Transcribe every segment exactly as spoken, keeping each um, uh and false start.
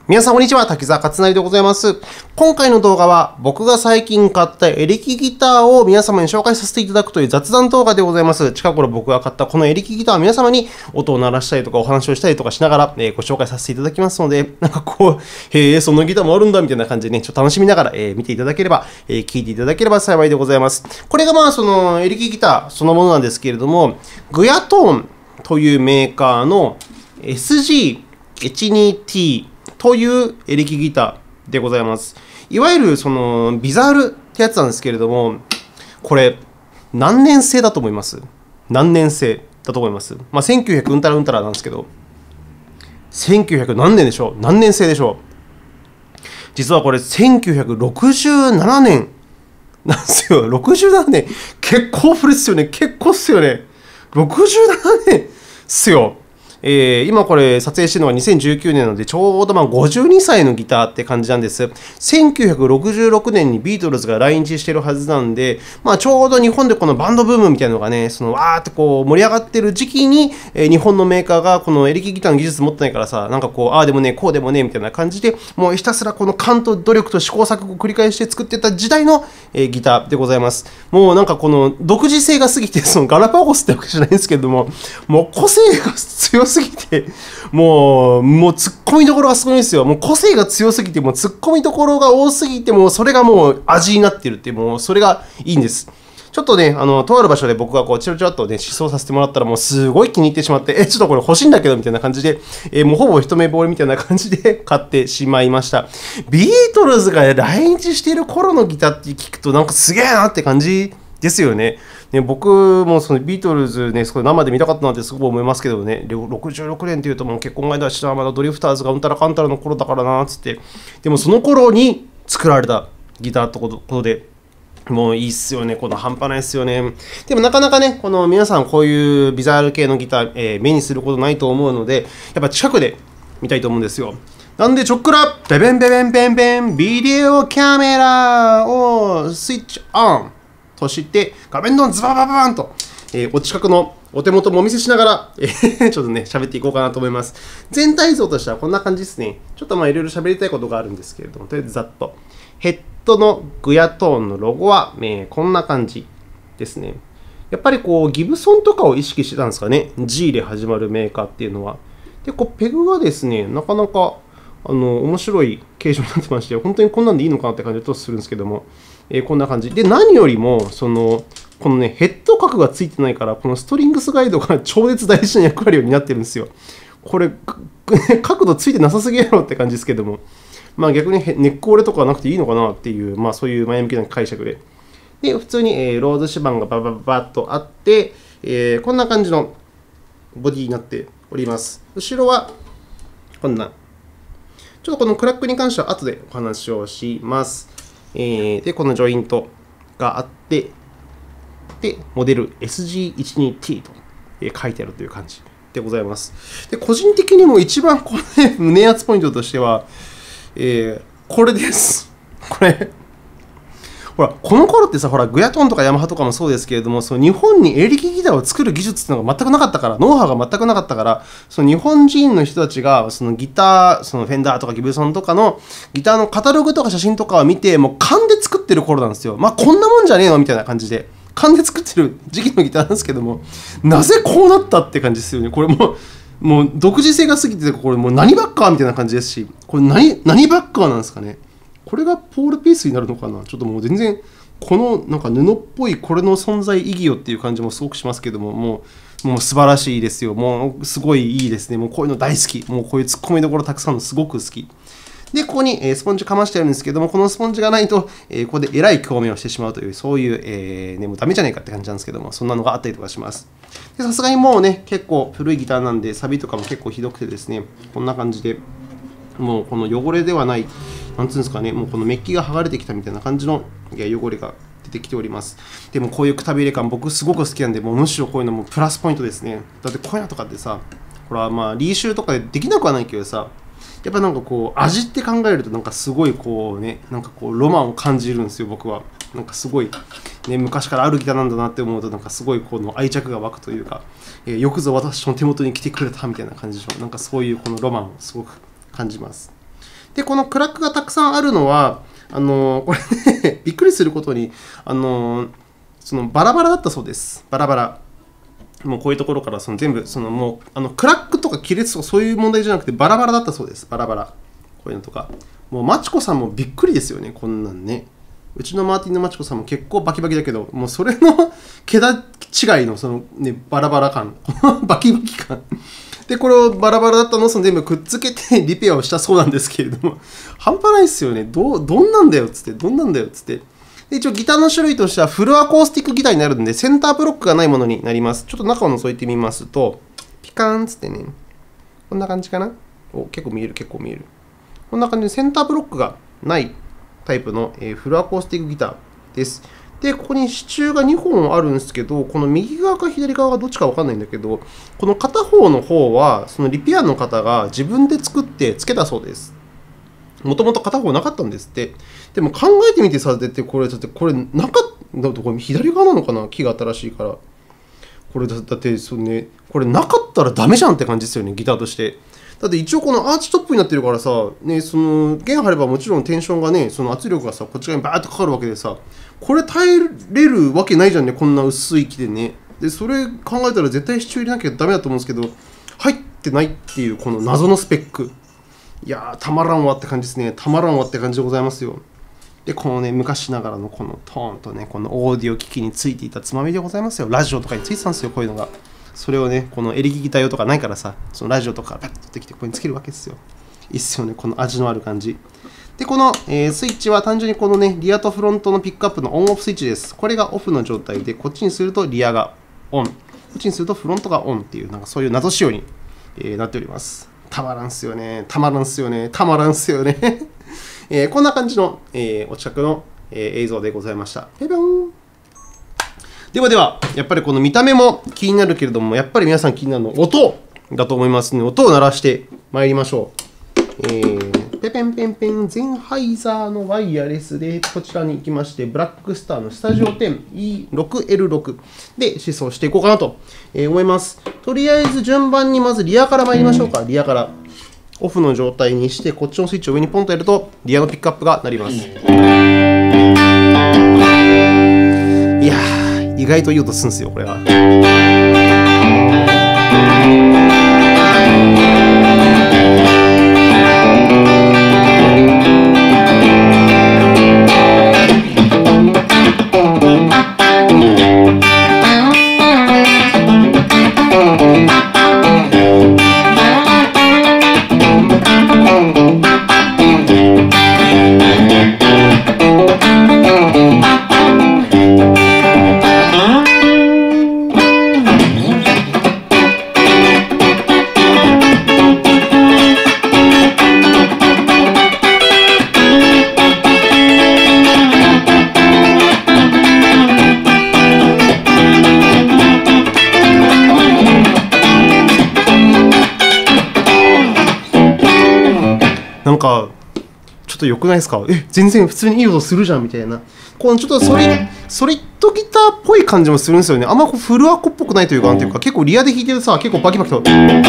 皆さんこんにちは、滝沢勝成でございます。今回の動画は僕が最近買ったエレキギターを皆様に紹介させていただくという雑談動画でございます。近頃僕が買ったこのエレキギターを皆様に音を鳴らしたりとかお話をしたりとかしながら、えー、ご紹介させていただきますので、なんかこう、へえ、そんなギターもあるんだみたいな感じでね、ちょっと楽しみながら、えー、見ていただければ、えー、聞いていただければ幸いでございます。これがまあそのエレキギターそのものなんですけれども、グヤトーンというメーカーの エスジーいちにティーというエレキギターでございます。いわゆるそのビザールってやつなんですけれども、これ何年製だと思います？何年製だと思います？まあ、せんきゅうひゃくうんたらうんたらなんですけど、せんきゅうひゃく何年でしょう？何年製でしょう？実はこれせんきゅうひゃくろくじゅうななねんなんですよ。ろくじゅうななねん。結構古いっすよね。結構っすよね。ろくじゅうななねんっすよ。えー、今これ撮影してるのがにせんじゅうきゅうねんなので、ちょうどまあごじゅうにさいのギターって感じなんです。せんきゅうひゃくろくじゅうろくねんにビートルズが来日してるはずなんで、まあ、ちょうど日本でこのバンドブームみたいなのがね、そのわーってこう盛り上がってる時期に、えー、日本のメーカーがこのエレキギターの技術持ってないからさ、なんかこう、ああでもね、こうでもね、みたいな感じで、もうひたすらこの勘と努力と試行錯誤を繰り返して作ってた時代の、えー、ギターでございます。もうなんかこの独自性が過ぎて、そのガラパゴスってわけじゃないんですけれども、もう個性が強すぎて、もう、もう突っ込みどころがすごいんですよ。もう個性が強すぎて、もう突っ込みどころが多すぎて、もうそれがもう味になってるっていう、もうそれがいいんです。ちょっとね、あの、とある場所で僕がこう、チロチロっとね、試奏させてもらったら、もうすごい気に入ってしまって、え、ちょっとこれ欲しいんだけど、みたいな感じで、えー、もうほぼ一目惚れみたいな感じで買ってしまいました。ビートルズが来日している頃のギターって聞くと、なんかすげえなって感じですよね。ね、僕もそのビートルズね、それ生で見たかったなってすごく思いますけどね、ろくじゅうろくねんっていうともう結婚前だし、まだドリフターズがうんたらかんたらの頃だからなっつって、でもその頃に作られたギターってことで、もういいっすよね、この半端ないっすよね。でもなかなかね、この皆さんこういうビザール系のギター、えー、目にすることないと思うので、やっぱ近くで見たいと思うんですよ。なんでちょっくら、ベベンベベンベンベン、ビデオカメラをスイッチオンとして、画面のズババババンと、えー、お近くのお手元もお見せしながら、えー、ちょっとね、喋っていこうかなと思います。全体像としてはこんな感じですね。ちょっとまあいろいろ喋りたいことがあるんですけれども、とりあえずざっと。ヘッドのグヤトーンのロゴは、えー、こんな感じですね。やっぱりこう、ギブソンとかを意識してたんですかね。G で始まるメーカーっていうのは。で、こうペグがですね、なかなかあの面白い形状になってまして、本当にこんなんでいいのかなって感じでとするんですけども、えー、こんな感じ。で、何よりも、その、このね、ヘッド角がついてないから、このストリングスガイドが超絶大事な役割を担ってるんですよ。これ、角度ついてなさすぎやろって感じですけども、まあ逆にネック折れとかはなくていいのかなっていう、まあそういう前向きな解釈で。で、普通に、えー、ローズ指板がババババッとあって、えー、こんな感じのボディになっております。後ろは、こんな。ちょっとこのクラックに関しては後でお話をします。えー、で、このジョイントがあって、で、モデル エスジーいちにティー と書いてあるという感じでございます。で、個人的にも一番これ、ね、胸熱ポイントとしては、えー、これです。これ。ほら、この頃ってさ、ほら、グヤトーンとかヤマハとかもそうですけれども、その日本にエレキギターを作る技術っていうのが全くなかったから、ノウハウが全くなかったから、その日本人の人たちが、そのギター、そのフェンダーとかギブソンとかのギターのカタログとか写真とかを見て、もう勘で作ってる頃なんですよ。まあ、こんなもんじゃねえのみたいな感じで。勘で作ってる時期のギターなんですけども、なぜこうなったって感じですよね。これもう、もう独自性が過ぎてて、これもう何バッカーみたいな感じですし、これ何、何バッカーなんですかね。これがポールピースになるのかな。ちょっともう全然、このなんか布っぽいこれの存在意義よっていう感じもすごくしますけども、もう、もう素晴らしいですよ。もうすごいいいですね。もうこういうの大好き。もうこういう突っ込みどころたくさんのすごく好き。で、ここにスポンジかましてあるんですけども、このスポンジがないと、ここでえらい共鳴をしてしまうという、そういう、えーね、もうダメじゃないかって感じなんですけども、そんなのがあったりとかします。さすがにもうね、結構古いギターなんで、サビとかも結構ひどくてですね、こんな感じで、もうこの汚れではない、なんつうんですかね、もうこのメッキが剥がれてきたみたいな感じの汚れが出てきております。でもこういうくたびれ感、僕すごく好きなんで、もうむしろこういうのもプラスポイントですね。だってこういうのとかってさ、これはまあ、リーシューとかでできなくはないけどさ、やっぱなんかこう、味って考えると、なんかすごいこうね、なんかこう、ロマンを感じるんですよ、僕は。なんかすごい、ね、昔からあるギターなんだなって思うと、なんかすごいこの愛着が湧くというか、えー、よくぞ私の手元に来てくれたみたいな感じでしょ。なんかそういうこのロマンをすごく感じます。 で、このクラックがたくさんあるのは、あのー、これね、びっくりすることに、あのー、そのバラバラだったそうです。バラバラ。もうこういうところからその全部、そのもうあのクラックとか亀裂とかそういう問題じゃなくて、バラバラだったそうです。バラバラ。こういうのとか。もうマチコさんもびっくりですよね、こんなんね。うちのマーティンのマチコさんも結構バキバキだけど、もうそれの桁違いのその、ね、バラバラ感、バキバキ感。で、これをバラバラだったのをその全部くっつけてリペアをしたそうなんですけれども、半端ないっすよね。どう、どんなんだよっつって、どんなんだよっつって。で、一応ギターの種類としてはフルアコースティックギターになるんで、センターブロックがないものになります。ちょっと中を覗いてみますと、ピカーンっつってね、こんな感じかな。お、結構見える、結構見える。こんな感じでセンターブロックがないタイプの、えー、フルアコースティックギターです。で、ここに支柱がにほんあるんですけど、この右側か左側がどっちか分かんないんだけど、この片方の方は、そのリペアの方が自分で作ってつけたそうです。もともと片方なかったんですって。でも考えてみてさ、だってこれ、だってこれなかった、これ左側なのかな、木が新しいから。これだってそう、ね、これなかったらダメじゃんって感じですよね、ギターとして。だって一応このアーチトップになってるからさ、ね、その弦張ればもちろんテンションがね、その圧力がさ、こっち側にバーッとかかるわけでさ、これ耐えれるわけないじゃんね、こんな薄い木でね。で、それ考えたら絶対支柱入れなきゃダメだと思うんですけど、入ってないっていうこの謎のスペック。いやー、たまらんわって感じですね。たまらんわって感じでございますよ。で、このね、昔ながらのこのトーンとね、このオーディオ機器についていたつまみでございますよ。ラジオとかについてたんですよ、こういうのが。それをね、このエレキギター用とかないからさ、そのラジオとかパッと取ってきてここにつけるわけですよ。いいっすよね、この味のある感じ。で、この、えー、スイッチは単純にこのね、リアとフロントのピックアップのオンオフスイッチです。これがオフの状態で、こっちにするとリアがオン、こっちにするとフロントがオンっていう、なんかそういう謎仕様に、えー、なっております。たまらんすよね、たまらんすよね、たまらんすよね。えー、こんな感じの、えー、お近くの、えー、映像でございました。ペペン。ではでは、やっぱりこの見た目も気になるけれども、やっぱり皆さん気になるのは音だと思いますので、音を鳴らしてまいりましょう。えー、ペペンペンペン、ゼンハイザーのワイヤレスでこちらに行きまして、ブラックスターのスタジオ テンイーシックスエルシックス で試奏していこうかなと思います。とりあえず順番にまずリアから参りましょうか。リアから。オフの状態にして、こっちのスイッチを上にポンとやると、リアのピックアップが鳴ります。いやー、意外といい音するんですよ、これは。なんかちょっと良くないですか？え、全然普通にいい音するじゃんみたいな。このちょっとソリ、ソリッドギターっぽい感じもするんですよね。あんまフルアコっぽくないというか、なんていうか、結構リアで弾いてるさ、結構バキバキと。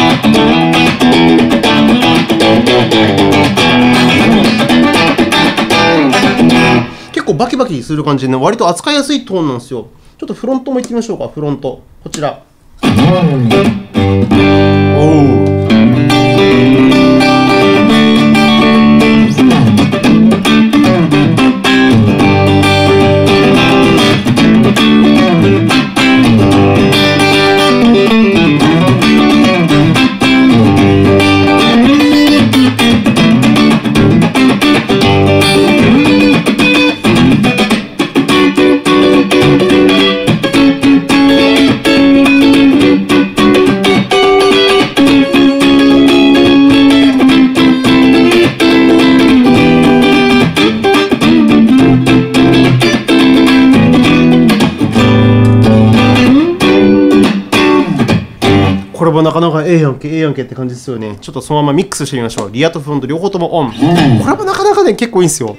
結構バキバキする感じでね、割と扱いやすいトーンなんですよ。ちょっとフロントも行ってみましょうか、フロント。こちら。おお。これもなかなかええやんけ、ええやんけって感じですよね。ちょっとそのままミックスしてみましょう。リアとフロント両方ともオン。これもなかなかね、結構いいんですよ。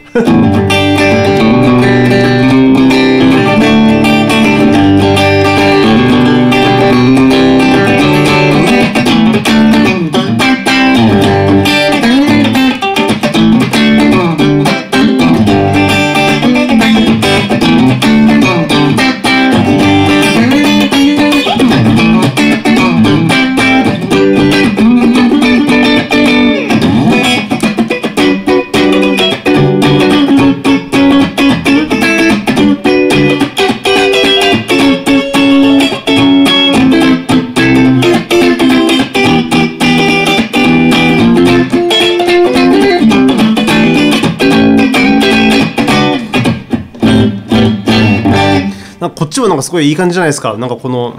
っちもなんかすごいいい感じじゃないですか。なんかこの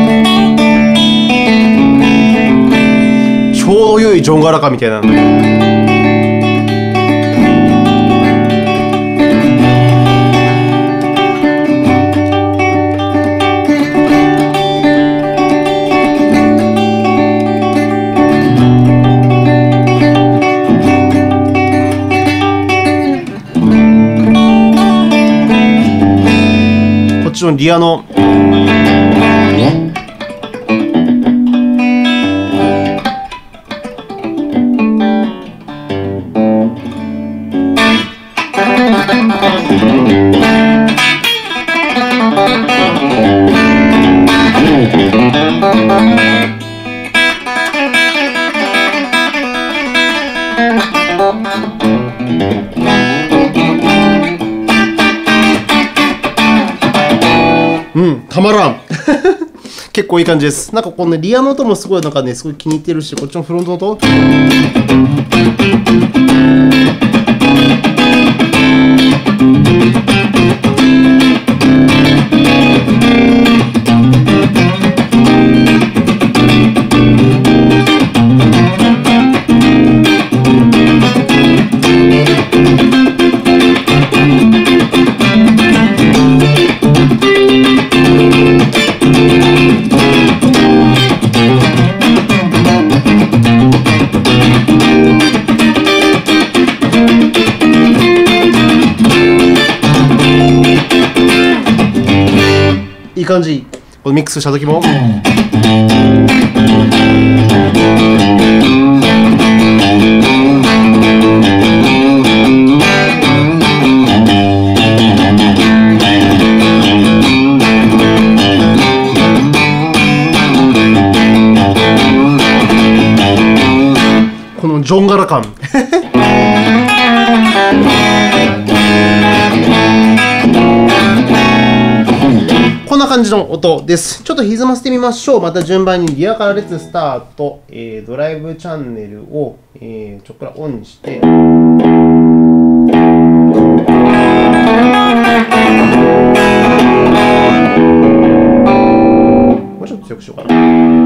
ちょうど良いジョンガラカみたいな。こっちのリアのうん、たまらん結構いい感じです。なんかこのリアの音もすごいなんかね、すごい気に入ってるし、こっちのフロントの音いい感じ。このミックスした時もこのジョンガラ感こんな感じの音です。ちょっと歪ませてみましょう。また順番にリアから列スタート、えー、ドライブチャンネルを、えー、ちょっくらオンにして、もうちょっと強くしようかな。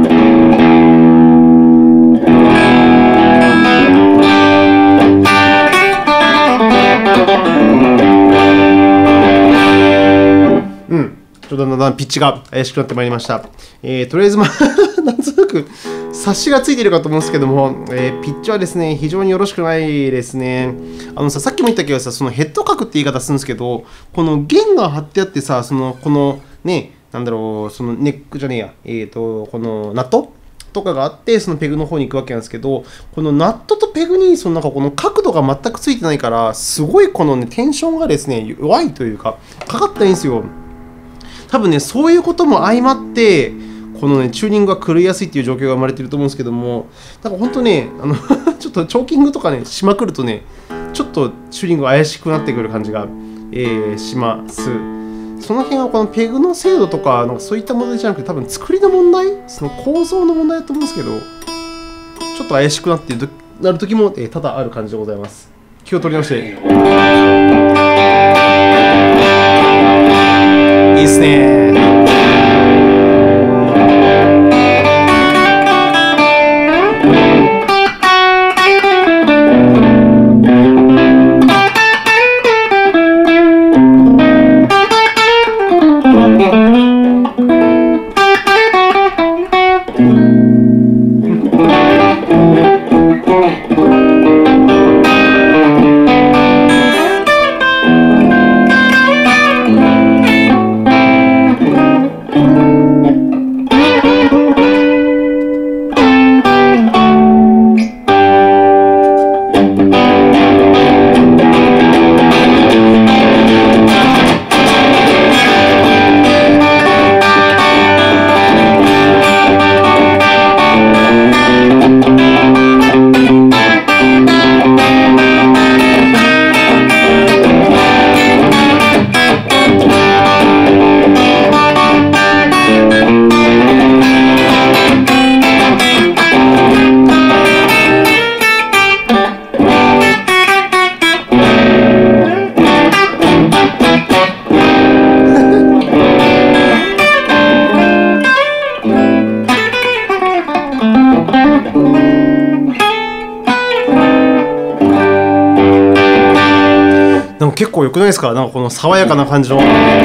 うん。ちょっとだんだんピッチが怪しくなってまいりました。えー、とりあえず、まあ、なんとなく察しがついているかと思うんですけども、えー、ピッチはですね、非常によろしくないですね。あのさ、さっきも言ったけどさ、そのヘッド角って言い方するんですけど、この弦が張ってあってさ、その、このね、なんだろう、そのネックじゃねえや、えーと、このナットとかがあって、そのペグの方に行くわけなんですけど、このナットとペグにそのなんかこの角度が全くついてないから、すごいこのね、テンションがですね、弱いというか、かかったらいいんですよ。多分ね、そういうことも相まって、このね、チューニングが狂いやすいっていう状況が生まれてると思うんですけども、なんか本当ね、あのちょっとチョーキングとかね、しまくるとね、ちょっとチューニングが怪しくなってくる感じが、えー、します。その辺はこのペグの精度とか、なんかそういった問題じゃなくて、多分作りの問題、その構造の問題だと思うんですけど、ちょっと怪しくなってなる時も、えー、多々ある感じでございます。気を取り直して。いいっすね。 結構良くないですか？なんかこの爽やかな感じの。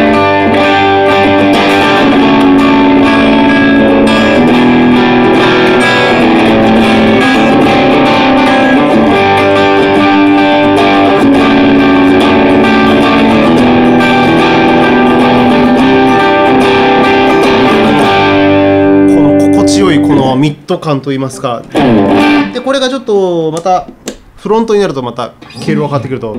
ミッド感といいますか。でこれがちょっとまたフロントになるとまた経路が変わってくると。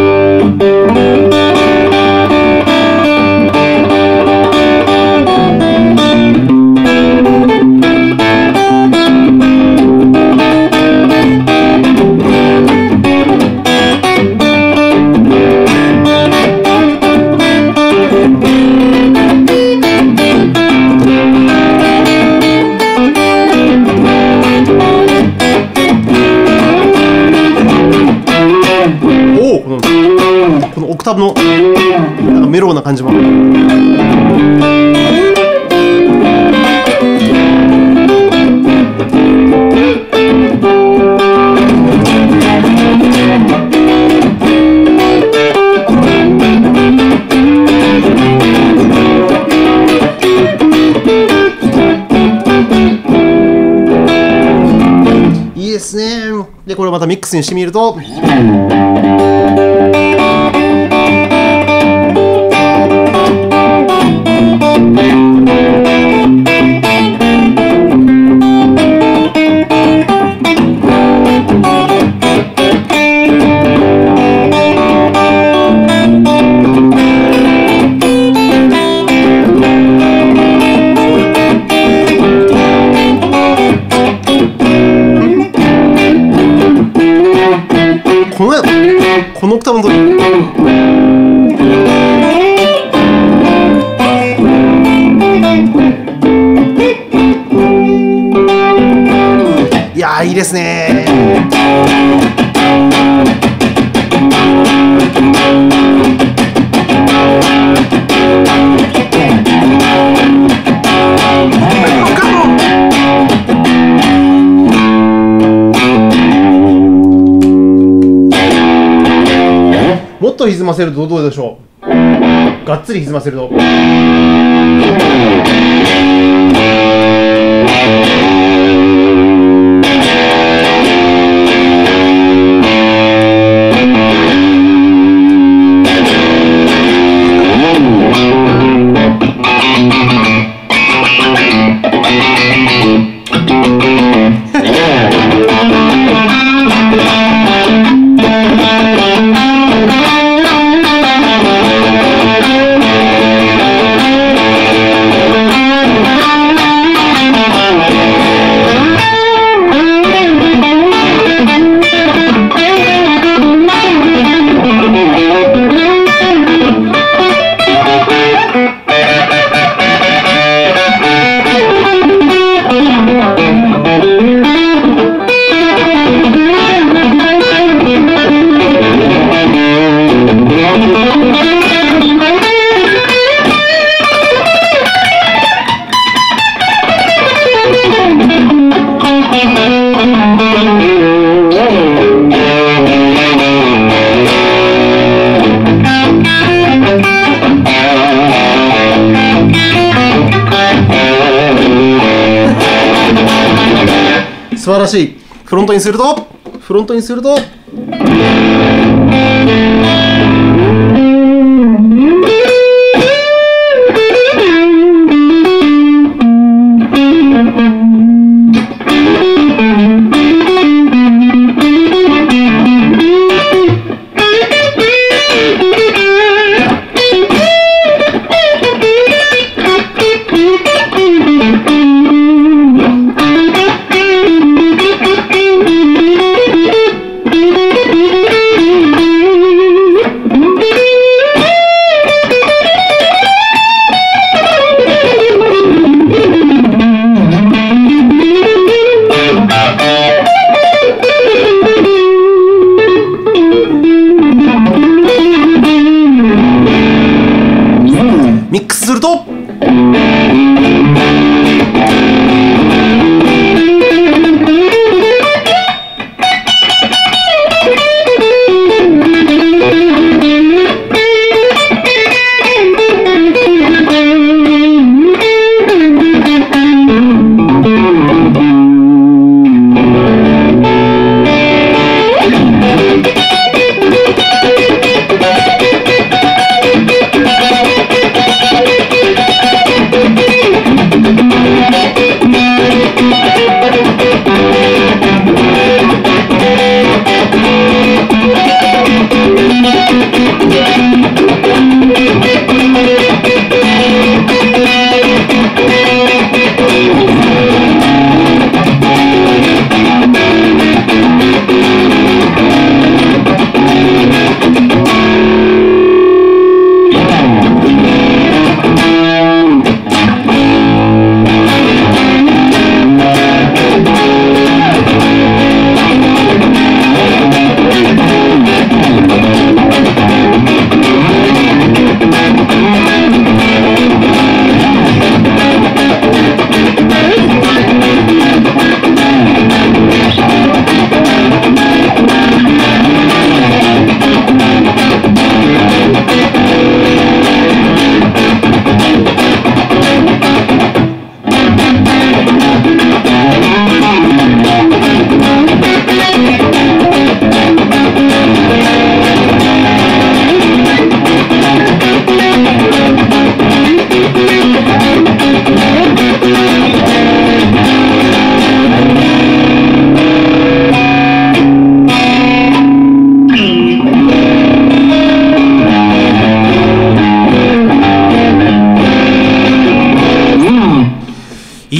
このオクターブのなんかメロウな感じも。いいですね。でこれをまたミックスにしてみると。このこのオクターブの時いやーいいですねもっと歪ませるとどうでしょう。がっつり歪ませると。素晴らしい。フロントにするとフロントにすると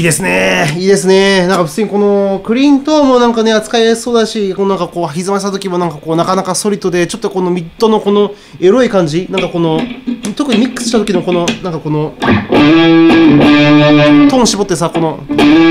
ですね。いいですね。なんか普通にこのクリーントーンもなんかね、扱いやすそうだし、このなんかこう、歪ました時もなんかこう、なかなかソリッドで、ちょっとこのミッドのこのエロい感じ、なんかこの、特にミックスした時のこの、なんかこの、トーン絞ってさ、この、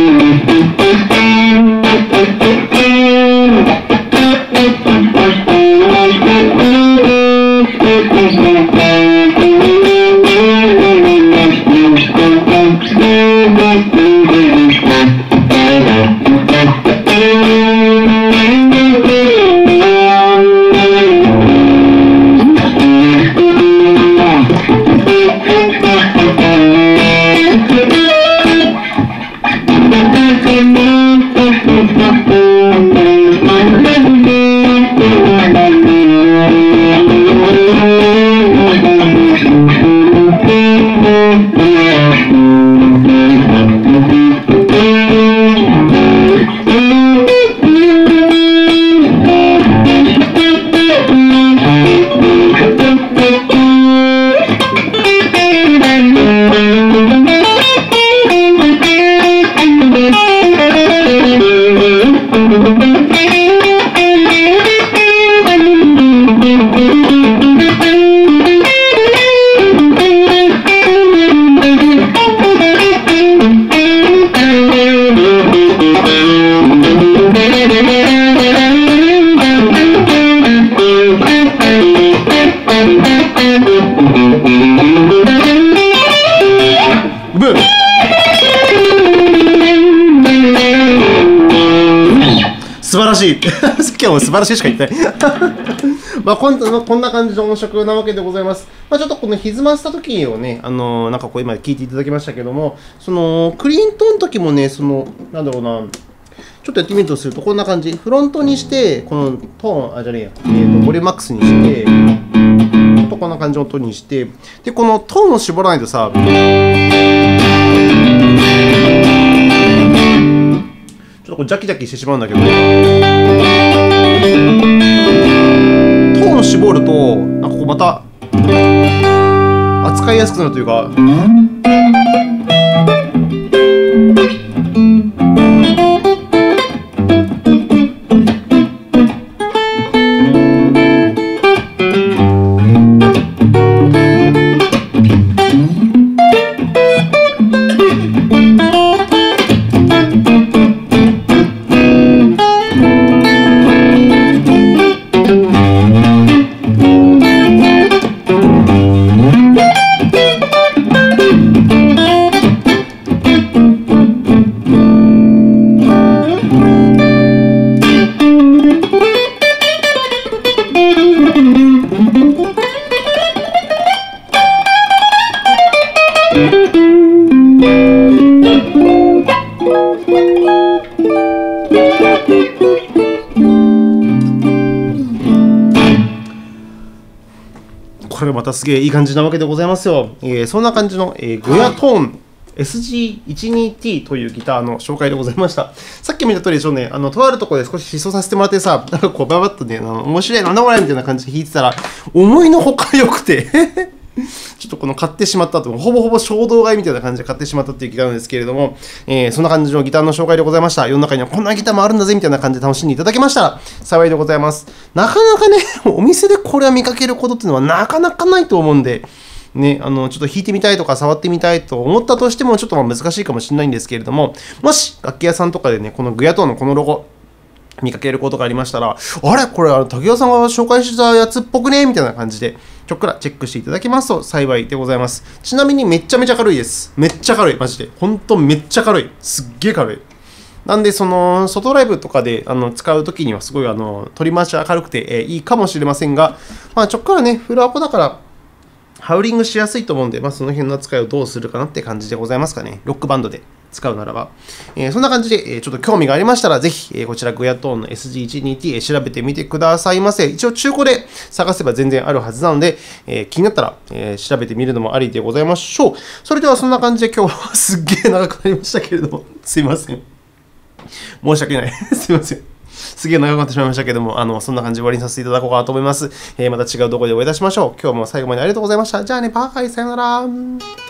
素晴らしいさっきはもう素晴らしいしか言ってないまあこんなこんな感じの音色なわけでございます。まあ、ちょっとこの歪ませた時をね、あのー、なんかこう今聞いていただきましたけども、そのクリーントーンの時もね、そのなんだろうな、ちょっとやってみるとするとこんな感じ、フロントにしてこのトーン、あじゃねえや、えーとボリュームマックスにして、ちょっとこんな感じの音にして、でこのトーンを絞らないとさ、ちょっとこうジャキジャキしてしまうんだけど、トーンを絞るとなんかこうまた扱いやすくなるというか。これまたすげえいい感じなわけでございますよ。えー、そんな感じの、えー、グヤトーン エスジーじゅうにティー というギターの紹介でございました。さっき見た通りでしょうね、あのとあるところで少し思想させてもらってさ、なんかこうババッとね、あの面白い、なんだこれみたいな感じで弾いてたら、思いのほか良くてちょっとこの買ってしまったと、ほぼほぼ衝動買いみたいな感じで買ってしまったっていうギターなんですけれども、えー、そんな感じのギターの紹介でございました。世の中にはこんなギターもあるんだぜみたいな感じで楽しんでいただけましたら幸いでございます。なかなかね、お店でこれは見かけることっていうのはなかなかないと思うんで、ね、あのちょっと弾いてみたいとか触ってみたいと思ったとしてもちょっとまあ難しいかもしれないんですけれども、もし楽器屋さんとかでね、このグヤトーンのこのロゴ見かけることがありましたら、あれこれあの竹雄さんが紹介したやつっぽくねみたいな感じでちょっくらチェックしていただけますと幸いでございます。ちなみにめっちゃめちゃ軽いです。めっちゃ軽い、マジでほんとめっちゃ軽い、すっげえ軽い。なんでその外ライブとかであの使うときにはすごいあの取り回し明るくて、えー、いいかもしれませんが、まあ、ちょっからねフルアコだからハウリングしやすいと思うんで、まあ、その辺の扱いをどうするかなって感じでございますかね。ロックバンドで使うならば。えー、そんな感じで、えー、ちょっと興味がありましたら、ぜひ、えー、こちらグヤトーンの エスジーじゅうにティー 調べてみてくださいませ。一応中古で探せば全然あるはずなので、えー、気になったら、えー、調べてみるのもありでございましょう。それではそんな感じで今日はすっげえ長くなりましたけれども、すいません。申し訳ない。すいません。すげえ長くなってしまいましたけども、あのそんな感じで終わりにさせていただこうかなと思います。えー、また違う動画でお会いいたしましょう。今日も最後までありがとうございました。じゃあね、バイバイ、さよなら。